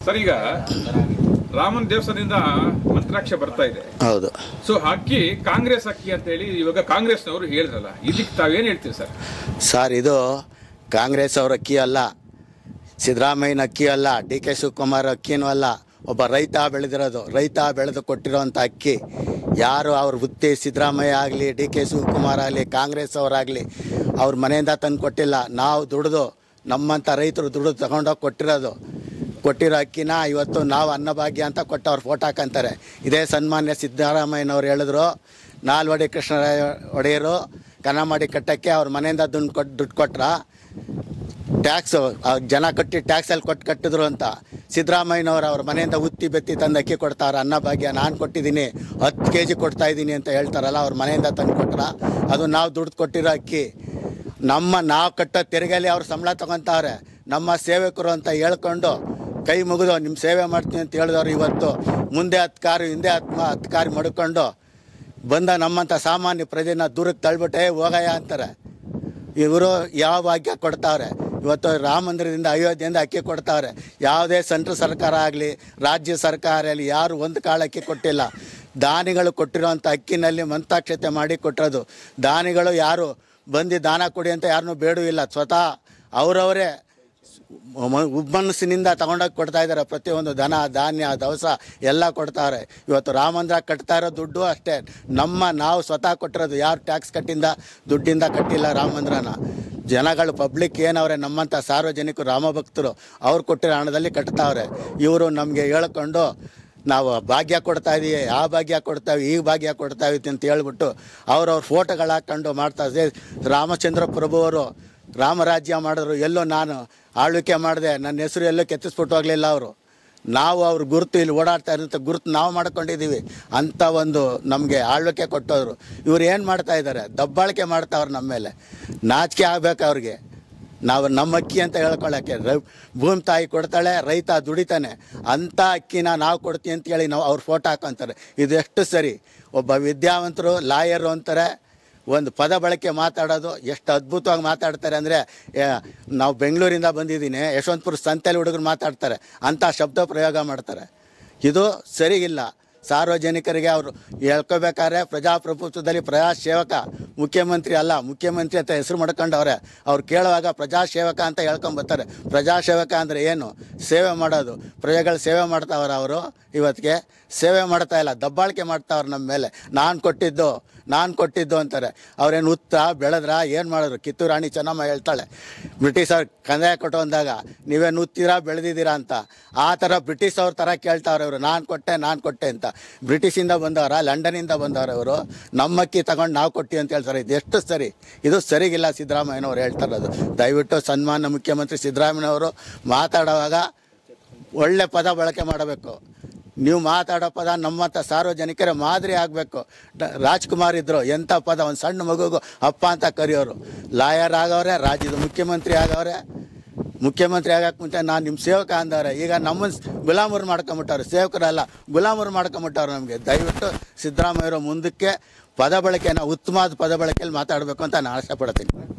Sir, ಈಗ ರಾಮನ ದೇವಸ್ಥಾನದಿಂದ ಮಂತ್ರಾಕ್ಷ ಬರ್ತಾ ಇದೆ. ಹೌದು. ಸೊ ಅಕ್ಕಿ ಕಾಂಗ್ರೆಸ್ ಅಕ್ಕಿ ಅಂತ ಹೇಳಿ ಇವಾಗ ಕಾಂಗ್ರೆಸ್ನವರು ಹೇಳಿದ್ರಲ್ಲ, ಇದಕ್ಕೆ ತಾವೇನು ಹೇಳ್ತೀವಿ ಸರ್? ಸರ್, ಇದು ಕಾಂಗ್ರೆಸ್ ಅವ್ರ ಅಕ್ಕಿ ಅಲ್ಲ, ಸಿದ್ದರಾಮಯ್ಯನ ಅಕ್ಕಿ ಅಲ್ಲ, ಡಿ ಕೆ ಶಿವಕುಮಾರ್ ಅಕ್ಕಿನೂ ಅಲ್ಲ. ಒಬ್ಬ ರೈತ ಬೆಳೆದಿರೋದು, ರೈತ ಬೆಳೆದು ಕೊಟ್ಟಿರೋವಂಥ ಅಕ್ಕಿ. ಯಾರು ಅವ್ರ ವೃತ್ತಿ ಸಿದ್ದರಾಮಯ್ಯ ಆಗಲಿ, ಡಿ ಕೆ ಶಿವಕುಮಾರ್ ಆಗಲಿ, ಕಾಂಗ್ರೆಸ್ ಅವರಾಗಲಿ ಅವ್ರ ಮನೆಯಿಂದ ತಂದು ಕೊಟ್ಟಿಲ್ಲ. ನಾವು ದುಡಿದು, ನಮ್ಮಂಥ ರೈತರು ದುಡಿದು ತಗೊಂಡೋಗಿ ಕೊಟ್ಟಿರೋ ಅಕ್ಕಿನ ಇವತ್ತು ನಾವು ಅನ್ನಭಾಗ್ಯ ಅಂತ ಕೊಟ್ಟು ಅವ್ರು ಫೋಟೋ ಹಾಕಂತಾರೆ. ಇದೇ ಸನ್ಮಾನ್ಯ ಸಿದ್ದರಾಮಯ್ಯನವ್ರು ಹೇಳಿದ್ರು, ನಾಲ್ವಡಿ ಕೃಷ್ಣರಾಯ ಒಡೆಯರು ಕನ್ನಂಬಾಡಿ ಕಟ್ಟಕ್ಕೆ ಅವ್ರ ಮನೆಯಿಂದ ದುಡ್ಡು ಕೊಟ್ರ, ಟ್ಯಾಕ್ಸು ಜನ ಕಟ್ಟಿ ಟ್ಯಾಕ್ಸಲ್ಲಿ ಕಟ್ಟಿದ್ರು ಅಂತ. ಸಿದ್ದರಾಮಯ್ಯನವರು ಅವ್ರ ಮನೆಯಿಂದ ಉತ್ತಿ ಬೆತ್ತಿ ತಂದು ಅಕ್ಕಿ ಕೊಡ್ತಾರೆ. ಅನ್ನಭಾಗ್ಯ ನಾನು ಕೊಟ್ಟಿದ್ದೀನಿ, 10 kg ಕೊಡ್ತಾಯಿದ್ದೀನಿ ಅಂತ ಹೇಳ್ತಾರಲ್ಲ, ಅವ್ರ ಮನೆಯಿಂದ ತಂದು ಕೊಟ್ರ. ಅದು ನಾವು ದುಡ್ಡು ಕೊಟ್ಟಿರೋ ಅಕ್ಕಿ. ನಾವು ಕಟ್ಟೋ ತೆರಿಗೆಯಲ್ಲಿ ಅವ್ರು ಸಂಬಳ ತೊಗೊತಾವ್ರೆ. ನಮ್ಮ ಸೇವಕರು ಅಂತ ಹೇಳ್ಕೊಂಡು ಕೈ ಮುಗಿದು ನಿಮ್ಮ ಸೇವೆ ಮಾಡ್ತೀನಿ ಅಂತ ಹೇಳಿದವ್ರು ಇವತ್ತು ಮುಂದೆ 10 ಕಾರು ಹಿಂದೆ 10 ಕಾರು ಮಡ್ಕೊಂಡು ಬಂದ ನಮ್ಮಂಥ ಸಾಮಾನ್ಯ ಪ್ರಜೆನ ದೂರಕ್ಕೆ ತಳ್ಬಿಟ್ಟೆ ಹೋಗಯ್ಯ ಅಂತಾರೆ. ಇವರು ಯಾವ ಭಾಗ್ಯ ಕೊಡ್ತಾವ್ರೆ? ಇವತ್ತು ರಾಮ ಮಂದಿರದಿಂದ ಅಯೋಧ್ಯೆಯಿಂದ ಅಕ್ಕಿ ಕೊಡ್ತಾವ್ರೆ. ಯಾವುದೇ ಸೆಂಟ್ರಲ್ ಸರ್ಕಾರ ಆಗಲಿ, ರಾಜ್ಯ ಸರ್ಕಾರ ಆಗಲಿ, ಯಾರು ಒಂದು ಕಾಳು ಅಕ್ಕಿ ಕೊಟ್ಟಿಲ್ಲ. ದಾನಿಗಳು ಕೊಟ್ಟಿರೋವಂಥ ಅಕ್ಕಿನಲ್ಲಿ ಮಂತ್ರಾಕ್ಷತೆ ಮಾಡಿ ಕೊಟ್ಟಿರೋದು. ದಾನಿಗಳು ಯಾರು ಬಂದು ದಾನ ಕೊಡಿ ಅಂತ ಯಾರನ್ನೂ ಬೇಡೂ ಇಲ್ಲ. ಸ್ವತಃ ಅವರವರೇ ಉಮ್ಮನಸ್ಸಿನಿಂದ ತಗೊಂಡೋಗಿ ಕೊಡ್ತಾ ಇದ್ದಾರೆ. ಪ್ರತಿಯೊಂದು ದನ ಧಾನ್ಯ ದವಸ ಎಲ್ಲ ಕೊಡ್ತಾರೆ. ಇವತ್ತು ರಾಮ ಮಂದಿರ ಕಟ್ತಾ ಇರೋ ದುಡ್ಡು ಅಷ್ಟೇ ನಾವು ಸ್ವತಃ ಕೊಟ್ಟಿರೋದು. ಯಾರು ಟ್ಯಾಕ್ಸ್ ದುಡ್ಡಿಂದ ಕಟ್ಟಿಲ್ಲ ರಾಮ ಮಂದಿರನ. ಜನಗಳು ಪಬ್ಲಿಕ್ ಏನವ್ರೆ, ನಮ್ಮಂಥ ಸಾರ್ವಜನಿಕರು ರಾಮಭಕ್ತರು ಅವ್ರು ಕೊಟ್ಟಿರೋ ಹಣದಲ್ಲಿ ಕಟ್ತಾವ್ರೆ. ಇವರು ನಮಗೆ ಹೇಳ್ಕೊಂಡು ನಾವು ಭಾಗ್ಯ ಕೊಡ್ತಾಯಿದ್ದೀವಿ, ಆ ಭಾಗ್ಯ ಕೊಡ್ತಾವೆ, ಈ ಭಾಗ್ಯ ಕೊಡ್ತಾವೆ ಅಂತ ಹೇಳ್ಬಿಟ್ಟು ಅವ್ರವ್ರ ಫೋಟೋಗಳು ಹಾಕ್ಕೊಂಡು ಮಾಡ್ತಾರೆ. ರಾಮಚಂದ್ರ ಪ್ರಭುವರು ರಾಮರಾಜ್ಯ ಮಾಡಿದ್ರು, ಎಲ್ಲೋ ನಾನು ಆಳ್ವಿಕೆ ಮಾಡಿದೆ, ನನ್ನ ಹೆಸರು ಎಲ್ಲೋ ಕೆತ್ತಿಸ್ಬಿಟ್ಟು ಹೋಗಲಿಲ್ಲ ಅವರು. ನಾವು ಅವ್ರ ಗುರುತು ಇಲ್ಲಿ ಓಡಾಡ್ತಾ ಇರೋಂಥ ಗುರುತು ನಾವು ಮಾಡ್ಕೊಂಡಿದ್ದೀವಿ ಅಂಥ ಒಂದು ನಮಗೆ ಆಳ್ವಿಕೆ ಕೊಟ್ಟೋರು. ಇವ್ರು ಏನು ಮಾಡ್ತಾಯಿದ್ದಾರೆ? ದಬ್ಬಾಳಿಕೆ ಮಾಡ್ತಾವ್ರು ನಮ್ಮ ಮೇಲೆ. ನಾಚಿಕೆ ಆಗಬೇಕು ಅವ್ರಿಗೆ. ನಾವು ನಮ್ಮ ಅಕ್ಕಿ ಅಂತ ಹೇಳ್ಕೊಳ್ಳೋಕ್ಕೆ ಭೂಮಿ ತಾಯಿ ಕೊಡ್ತಾಳೆ, ರೈತ ದುಡಿತಾನೆ. ಅಂಥ ಅಕ್ಕಿನ ನಾವು ಕೊಡ್ತೀವಿ ಅಂತೇಳಿ ನಾವು ಅವ್ರ ಫೋಟೋ ಹಾಕೊಂತಾರೆ. ಇದು ಎಷ್ಟು ಸರಿ? ಒಬ್ಬ ವಿದ್ಯಾವಂತರು ಲಾಯರು ಅಂತಾರೆ, ಒಂದು ಪದ ಬಳಕೆ ಮಾತಾಡೋದು ಎಷ್ಟು ಅದ್ಭುತವಾಗಿ ಮಾತಾಡ್ತಾರೆ ಅಂದರೆ, ನಾವು ಬೆಂಗಳೂರಿಂದ ಬಂದಿದ್ದೀನಿ, ಯಶವಂತಪುರ ಸಂತೆಯಲ್ಲಿ ಹುಡುಗರು ಮಾತಾಡ್ತಾರೆ, ಅಂಥ ಶಬ್ದ ಪ್ರಯೋಗ ಮಾಡ್ತಾರೆ. ಇದು ಸರಿಗಿಲ್ಲ. ಸಾರ್ವಜನಿಕರಿಗೆ ಅವರು ಹೇಳ್ಕೋಬೇಕಾದ್ರೆ ಪ್ರಜಾಪ್ರಭುತ್ವದಲ್ಲಿ ಪ್ರಜಾಸೇವಕ, ಮುಖ್ಯಮಂತ್ರಿ ಅಲ್ಲ, ಮುಖ್ಯಮಂತ್ರಿ ಅಂತ ಹೆಸರು ಮಾಡ್ಕೊಂಡವ್ರೆ. ಅವ್ರು ಕೇಳುವಾಗ ಪ್ರಜಾಸೇವಕ ಅಂತ ಹೇಳ್ಕೊಂಬರ್ತಾರೆ. ಪ್ರಜಾಸೇವಕ ಅಂದರೆ ಏನು? ಸೇವೆ ಮಾಡೋದು. ಪ್ರಜೆಗಳು ಸೇವೆ ಮಾಡ್ತಾವ್ರೆ. ಅವರು ಇವತ್ತಿಗೆ ಸೇವೆ ಮಾಡ್ತಾ ಇಲ್ಲ, ದಬ್ಬಾಳಿಕೆ ಮಾಡ್ತಾವ್ರೆ ನಮ್ಮ ಮೇಲೆ. ನಾನು ಕೊಟ್ಟಿದ್ದು ಅಂತಾರೆ. ಅವ್ರೇನು ಬೆಳೆದ್ರ ಏನು ಮಾಡಿದ್ರು? ಕಿತ್ತೂರು ರಾಣಿ ಚೆನ್ನಮ್ಮ ಹೇಳ್ತಾಳೆ, ಬ್ರಿಟಿಷ್ ಅವ್ರು ಕಂದಾಯ ಕೊಟ್ಟು ಅಂದಾಗ ನೀವೇನು ಬೆಳೆದಿದ್ದೀರಾ ಅಂತ. ಆ ಥರ ಬ್ರಿಟಿಷ್ ಅವ್ರ ಥರ ಕೇಳ್ತಾವ್ರೆ ಅವರು, ನಾನು ಕೊಟ್ಟೆ ಅಂತ. ಬ್ರಿಟಿಷಿಂದ ಬಂದವರ, ಲಂಡನಿಂದ ಬಂದವರು ಅವರು. ನಮ್ಮಕ್ಕಿ ತಗೊಂಡು ನಾವು ಕೊಟ್ಟಿವಿ ಅಂತ ಹೇಳ್ತಾರೆ. ಇದು ಎಷ್ಟು ಸರಿ? ಇದು ಸರಿಗಿಲ್ಲ. ಸಿದ್ದರಾಮಯ್ಯನವ್ರು ಹೇಳ್ತಾ ಇರೋದು. ದಯವಿಟ್ಟು ಸನ್ಮಾನ್ಯ ಮುಖ್ಯಮಂತ್ರಿ ಸಿದ್ದರಾಮಯ್ಯನವರು ಮಾತಾಡುವಾಗ ಒಳ್ಳೆ ಪದ ಬಳಕೆ ಮಾಡಬೇಕು. ನೀವು ಮಾತಾಡೋ ಪದ ನಮ್ಮಂಥ ಸಾರ್ವಜನಿಕರ ಮಾದರಿ ಆಗಬೇಕು. ರಾಜ್ಕುಮಾರ್ ಇದ್ದರು, ಎಂಥ ಪದ, ಒಂದು ಸಣ್ಣ ಮಗುಗೂ ಅಪ್ಪ ಅಂತ ಕರೆಯೋರು. ಲಾಯರ್ ಆಗವ್ರೆ, ರಾಜ್ಯದ ಮುಖ್ಯಮಂತ್ರಿ ಆಗವ್ರೆ. ಮುಖ್ಯಮಂತ್ರಿ ಆಗಕ್ಕೆ ಮುಂಚೆ ನಾನು ನಿಮ್ಮ ಸೇವಕ ಅಂದವ್ರೆ. ಈಗ ನಮ್ಮನ್ನು ಗುಲಾಮರು ಮಾಡ್ಕೊಂಬಿಟ್ಟವ್ರು, ಸೇವಕರಲ್ಲ ಗುಲಾಮರು ಮಾಡ್ಕೊಂಬಿಟ್ಟವ್ರು ನಮಗೆ. ದಯವಿಟ್ಟು ಸಿದ್ದರಾಮಯ್ಯರು ಮುಂದಕ್ಕೆ ಪದ ಬಳಕೆನ ಉತ್ತಮವಾದ ಪದ ಬಳಕೆಯಲ್ಲಿ ಮಾತಾಡಬೇಕು ಅಂತ ನಾನು ಆಶೆ ಪಡ್ತೀನಿ.